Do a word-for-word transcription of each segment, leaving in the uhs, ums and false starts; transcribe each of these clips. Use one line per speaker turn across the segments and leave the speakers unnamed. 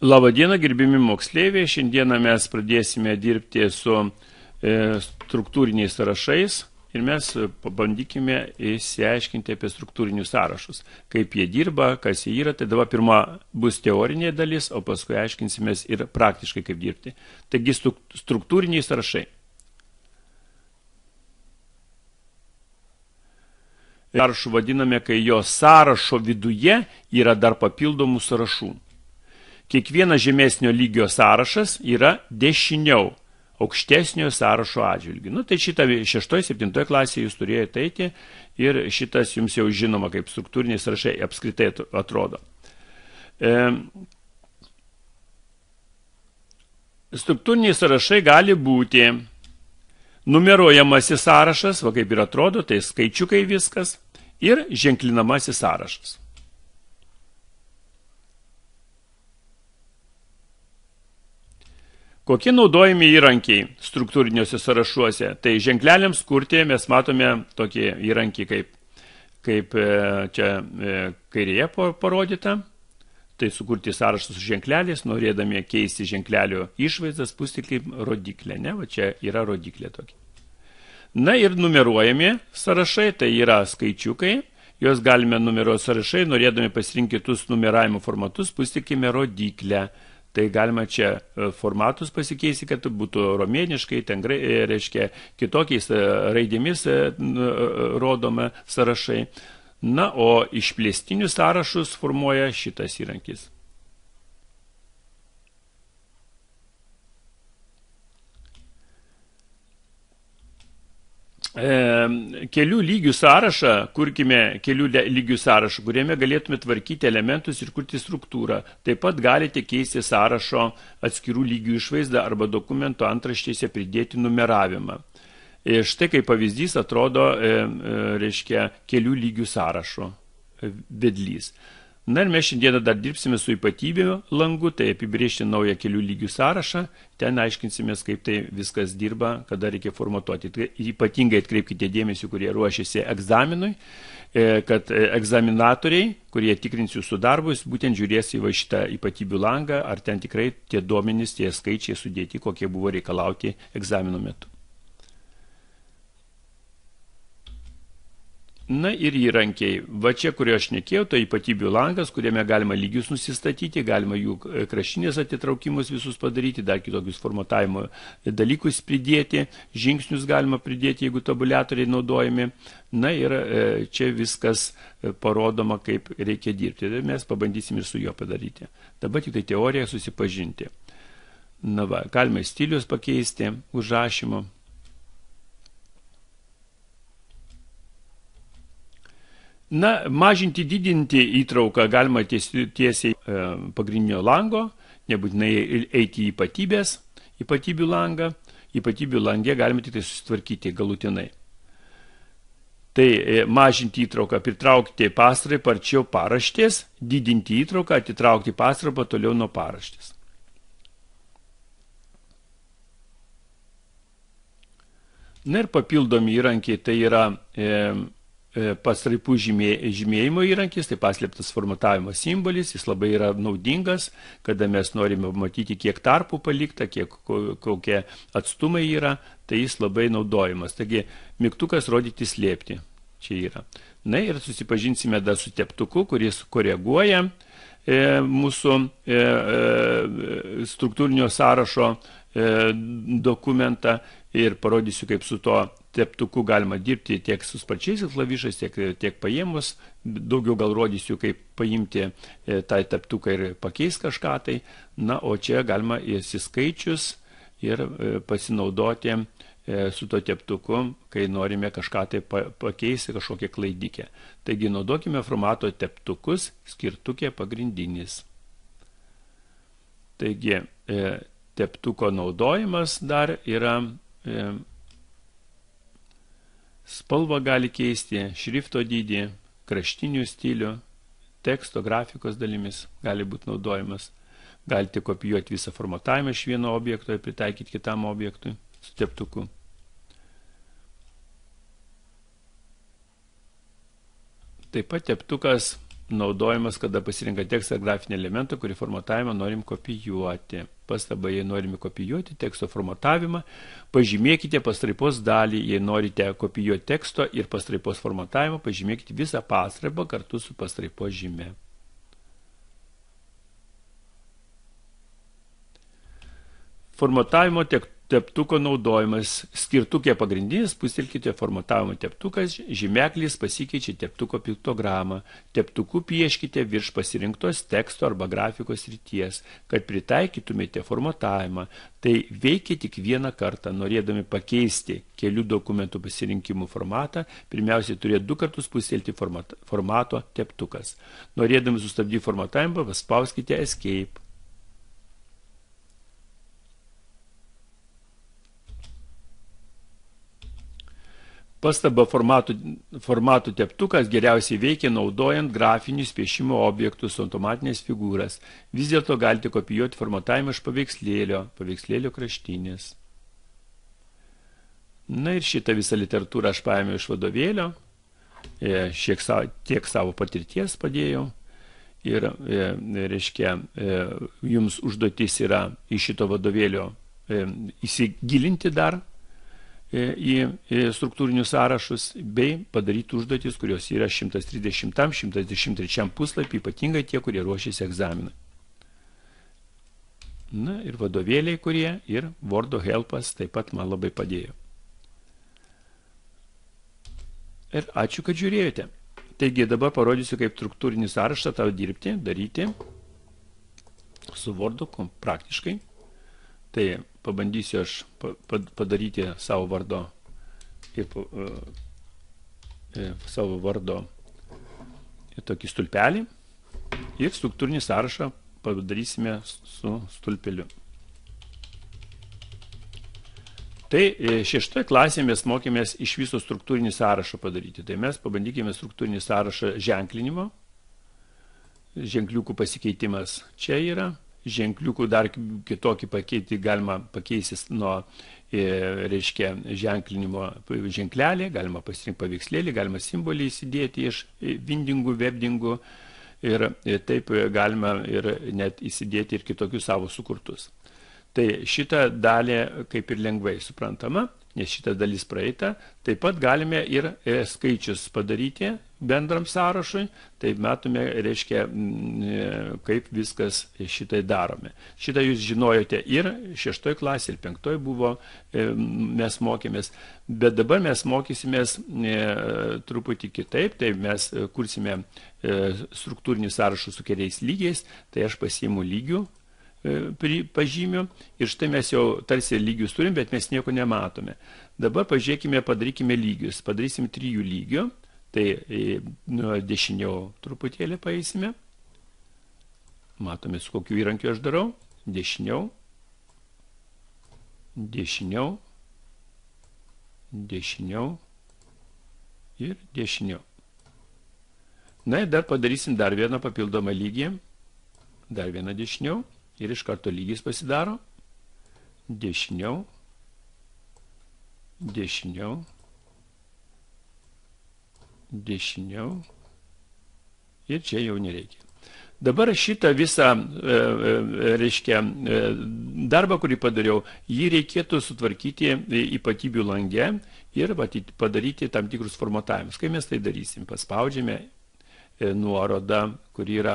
Labadiena, gerbimi moksleiviai. Šiandieną mes pradėsime dirbti su e, struktūriniais sąrašais ir mes pabandykime įsiaiškinti apie struktūrinius sąrašus. Kaip jie dirba, kas jie yra. Tai dabar pirma bus teorinė dalis, o paskui aiškinsimės ir praktiškai kaip dirbti. Taigi struktūriniai sąrašai. Sąrašų vadiname, kai jo sąrašo viduje yra dar papildomų sąrašų. Kiekvienas žemesnio lygio sąrašas yra dešiniau aukštesnio sąrašo atžvilgiu. Nu, tai šitą šeštoje, septintoje klasėje jūs turėjote eiti ir šitas jums jau žinoma, kaip struktūriniai sąrašai apskritai atrodo. E, struktūriniai sąrašai gali būti numeruojamasis sąrašas, va kaip ir atrodo, tai skaičiukai viskas, ir ženklinamasis sąrašas. Kokie naudojami įrankiai struktūriniuose sąrašuose? Tai ženkleliams kurti mes matome tokį įrankį kaip, kaip čia kairėje parodyta. Tai sukurti sąrašus su ženkleliais, norėdami keisti ženklelio išvaizdas, pūsti kaip rodiklę. Ne? Va čia yra rodiklė tokia. Na ir numeruojami sąrašai, tai yra skaičiukai. Juos galime numeruoti sąrašai, norėdami pasirinkti kitus numeravimo formatus, pūstikime rodiklę. Tai galima čia formatus pasikeisti, kad būtų romėniškai, ten reiškia kitokiais raidėmis rodoma sąrašai. Na, o išplėstinius sąrašus formuoja šitas įrankis. Kelių lygių sąrašą, kurkime kelių lygių sąrašą, kuriame galėtume tvarkyti elementus ir kurti struktūrą. Taip pat galite keisti sąrašo atskirų lygių išvaizdą arba dokumento antraštėse pridėti numeravimą. Ir štai kaip pavyzdys atrodo, reiškia, kelių lygių sąrašo vedlys. Na ir mes šiandieną dar dirbsime su ypatybių langu, tai apibrėžti naują kelių lygių sąrašą, ten aiškinsimės, kaip tai viskas dirba, kada reikia formatuoti. Tai ypatingai atkreipkite dėmesį, kurie ruošiasi egzaminui, kad egzaminatoriai, kurie tikrins jūsų darbus, būtent žiūrės į va šitą ypatybių langą, ar ten tikrai tie duomenys, tie skaičiai sudėti, kokie buvo reikalauti egzamino metu. Na ir įrankiai. Va čia, kurio aš nekėjau, tai ypatybių langas, kuriame galima lygius nusistatyti, galima jų kraštinės atitraukimus visus padaryti, dar kitokius formatavimo dalykus pridėti, žingsnius galima pridėti, jeigu tabuliatoriai naudojami. Na ir čia viskas parodoma, kaip reikia dirbti. Mes pabandysim ir su juo padaryti. Dabar tik tai teorija susipažinti. Na va, galima stilius pakeisti, užrašymo. Na, mažinti, didinti įtrauką galima tiesiai pagrindinio lango, nebūtinai eiti į ypatybės, ypatybių langą. Ypatybių langė galima tik tai susitvarkyti galutinai. Tai mažinti įtrauką, pritraukti pastraipą arčiau paraštės, didinti įtrauką, atitraukti pastraipą toliau nuo paraštės. Na ir papildomi įrankiai, tai yra e, pastraipų žymėjimo įrankis, tai paslėptas formatavimo simbolis, jis labai yra naudingas, kada mes norime matyti, kiek tarpų palikta, kiek kokie atstumai yra, tai jis labai naudojamas. Taigi, mygtukas rodyti slėpti čia yra. Na ir susipažinsime dar su teptuku, kuris koreguoja e, mūsų e, e, struktūrinio sąrašo e, dokumentą ir parodysiu, kaip su to teptuku galima dirbti tiek su sparčiais klavišais, tiek, tiek paėmus. Daugiau gal rodysiu, kaip paimti e, tą teptuką ir pakeisti kažką tai. Na, o čia galima įsiskaičius ir e, pasinaudoti e, su to teptuku, kai norime kažką tai pa, pakeisti, kažkokią klaidikę. Taigi, naudokime formato teptukus, skirtukė pagrindinis. Taigi, e, teptuko naudojimas dar yra e, spalvą gali keisti, šrifto dydį, kraštinių stilių, teksto, grafikos dalimis gali būti naudojamas. Galite kopijuoti visą formatavimą iš vieno objekto ir pritaikyti kitam objektui su teptuku. Taip pat teptukas naudojamas, kada pasirinka tekstą ar grafinį elementą, kurį formatavimą norim kopijuoti. Pastaba, jei norime kopijuoti teksto formatavimą, pažymėkite pastraipos dalį, jei norite kopijuoti teksto ir pastraipos formatavimą, pažymėkite visą pastraipą kartu su pastraipos žyme. Formatavimo teptuko naudojimas. Skirtukė pagrindinis, pustelkite formatavimo teptukas, žymeklis pasikeičia teptuko piktogramą. Teptuku pieškite virš pasirinktos teksto arba grafikos srities, kad pritaikytumėte formatavimą. Tai veikia tik vieną kartą. Norėdami pakeisti kelių dokumentų pasirinkimų formatą, pirmiausiai turėtų du kartus pustelti formato teptukas. Norėdami sustabdyti formatavimą, paspauskite Escape. Pastaba, formatų, formatų teptukas geriausiai veikia naudojant grafinius piešimo objektus, automatinės figūras. Vis dėlto galite kopijuoti formatavimą iš paveikslėlio, paveikslėlio kraštinės. Na ir šitą visą literatūrą aš paėmiau iš vadovėlio, šiek tiek savo patirties padėjau. Ir, reiškia, jums užduotis yra iš šito vadovėlio įsigilinti dar į struktūrinius sąrašus bei padaryti užduotis, kurios yra šimtas trisdešimtam, šimtas dvidešimt trečiam puslapį, ypatingai tie, kurie ruošiasi egzaminui. Na ir vadovėliai, kurie ir Wordo helpas taip pat man labai padėjo. Ir ačiū, kad žiūrėjote. Taigi dabar parodysiu, kaip struktūrinį sąrašą tau dirbti, daryti su Wordu praktiškai. Tai pabandysiu aš padaryti savo vardo ir savo vardo tokį stulpelį ir struktūrinį sąrašą padarysime su stulpeliu. Tai šeštoje klasėje mes mokėmės iš viso struktūrinį sąrašą padaryti. Tai mes pabandykime struktūrinį sąrašą ženklinimo. Ženkliukų pasikeitimas čia yra. Ženkliukų dar kitokį pakeitį galima pakeisis nuo, reiškia, ženklinimo ženklelį, galima pasirinkti paveikslėlį, galima simbolį įsidėti iš vindingų, webdingų ir taip galima ir net įsidėti ir kitokius savo sukurtus. Tai šitą dalį kaip ir lengvai suprantama, nes šitą dalis praeita. Taip pat galime ir skaičius padaryti bendram sąrašui, tai matome, reiškia, kaip viskas šitai darome. Šitą jūs žinojote ir šeštoj klasė, ir penktoj buvo, mes mokėmės, bet dabar mes mokysimės truputį kitaip, tai mes kursime struktūrinį sąrašą su keliais lygiais, tai aš pasiimu lygių, pažymiu ir štai mes jau tarsi lygius turim, bet mes nieko nematome. Dabar pažiūrėkime, padarykime lygius. Padarysim trijų lygių, tai nuo dešiniau truputėlį paeisime. Matome, su kokiu įrankiu aš darau. Dešiniau, dešiniau, dešiniau ir dešiniau. Na ir dar padarysim dar vieną papildomą lygį. Dar vieną dešiniau. Ir iš karto lygis pasidaro. Dešiniau, dešiniau, dešiniau. Ir čia jau nereikia. Dabar šitą visą, reiškia, darbą, kurį padariau, jį reikėtų sutvarkyti ypatybių lange ir padaryti tam tikrus formatavimus. Kai mes tai darysim, paspaudžiame nuorodą, kur yra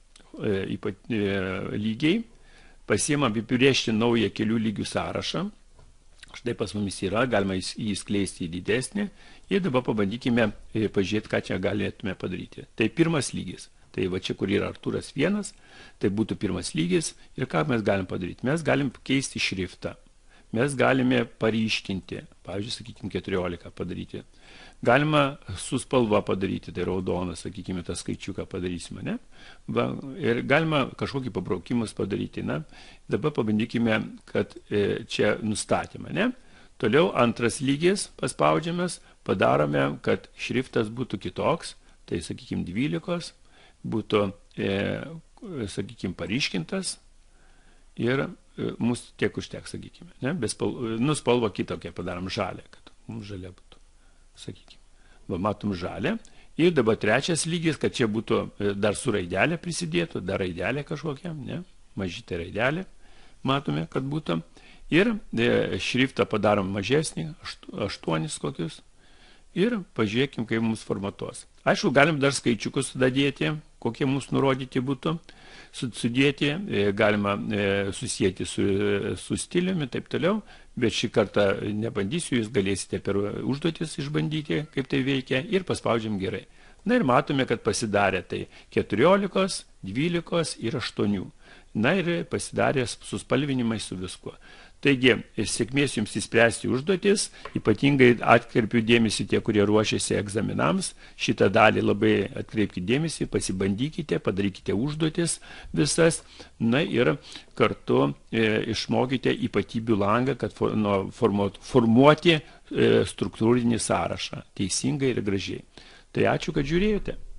lygiai, pasiimam apibrėžti naują kelių lygių sąrašą. Štai pas mumis yra, galima jį skleisti į didesnį ir dabar pabandykime pažiūrėti, ką čia galėtume padaryti. Tai pirmas lygis. Tai va čia, kur yra Artūras vienas, tai būtų pirmas lygis ir ką mes galim padaryti? Mes galim keisti šriftą. Mes galime paryškinti, pavyzdžiui, sakykime, keturiolika padaryti. Galima su spalva padaryti, tai raudoną, sakykime, tą skaičiuką padarysime, ne? Va, ir galima kažkokį pabraukimus padaryti, ne? Dabar pabandykime, kad e, čia nustatymą, ne? Toliau antras lygis paspaudžiamas, padarome, kad šriftas būtų kitoks, tai, sakykime, dvylikos, būtų, e, sakykime, paryškintas ir e, mūsų tiek užteks, sakykime, ne? Be spalvo, nu, spalvą kitokią padarom žalę, kad mums žalia būtų. Sakykime, va, matom žalę Ir dabar trečias lygis, kad čia būtų dar su raidelė prisidėtų, dar raidelė kažkokia, ne, mažytė raidelė, matome, kad būtų. Ir šriftą padarom mažesnį, aštuonis kokius. Ir pažiūrėkim, kaip mums formatuos. Aišku, galim dar skaičiukus sudėti, kokie mums nurodyti būtų. Sudėti, galima susijęti su, su stiliumi, taip toliau, bet šį kartą nebandysiu, jūs galėsite per užduotis išbandyti, kaip tai veikia, ir paspaudžiam gerai. Na ir matome, kad pasidarė tai keturiolikos, dvylikos ir aštuonių. Na ir pasidarė su spalvinimai su viskuo. Taigi, sėkmės jums įspręsti užduotis, ypatingai atkreipiu dėmesį tie, kurie ruošiasi egzaminams, šitą dalį labai atkreipkite dėmesį, pasibandykite, padarykite užduotis visas, na ir kartu e, išmokite ypatybių langą, kad for, nu, formuot, formuoti e, struktūrinį sąrašą, teisingai ir gražiai. Tai ačiū, kad žiūrėjote.